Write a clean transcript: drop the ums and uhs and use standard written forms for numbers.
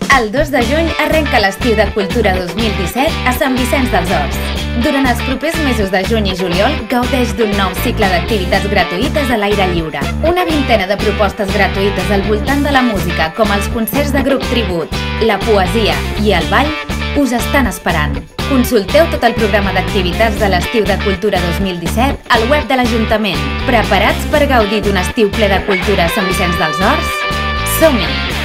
El 2 de juny arrenca l'estiu de Cultura 2017 a Sant Vicenç dels Horts. Durant els propers mesos de juny i juliol gaudeix d'un nou cicle d'activitats gratuïtes a l'aire lliure. Una vintena de propostes gratuïtes al voltant de la música, com els concerts de grup tribut, la poesia i el ball, us estan esperant. Consulteu tot el programa d'activitats de l'estiu de Cultura 2017 al web de l'Ajuntament. Preparats per gaudir d'un estiu ple de cultura a Sant Vicenç dels Horts? Som-hi!